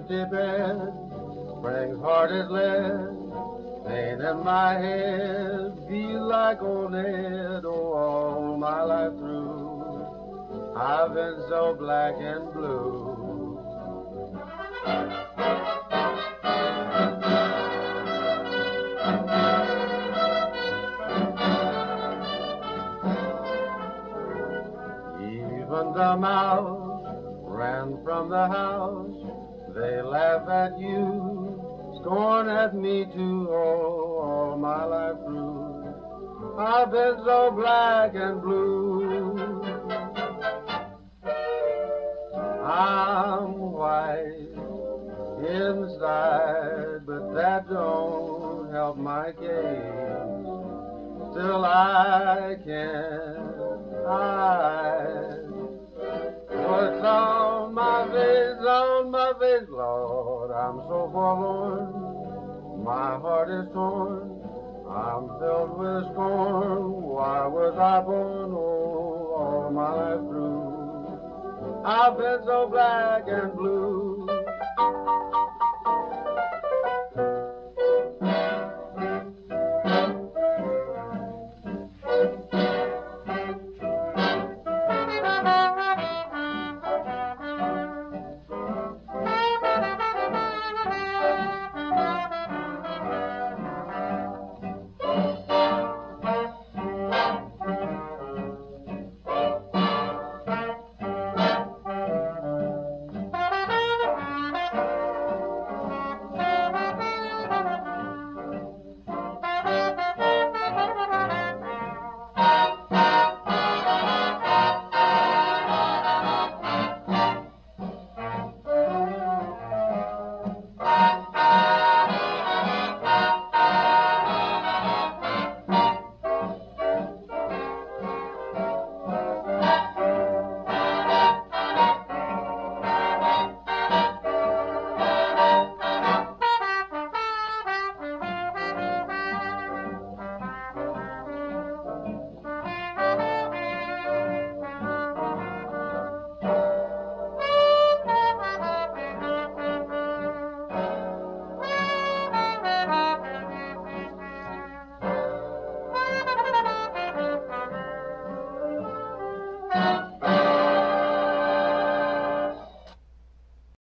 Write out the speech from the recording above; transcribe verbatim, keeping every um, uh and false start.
empty bed, springs hard as lead, pain in my head, feel like old Ned, oh, all my life through, I've been so black and blue. Even the mouse ran from the house, they laugh at you, scorn at me too, oh, all my life through, I've been so black and blue. I'm white inside, but that don't help my case. Still I can't hide what's on my face, on my face, Lord. I'm so forlorn, my heart is torn, I'm filled with scorn. Why was I born, oh, all my life through, I've been so black and blue.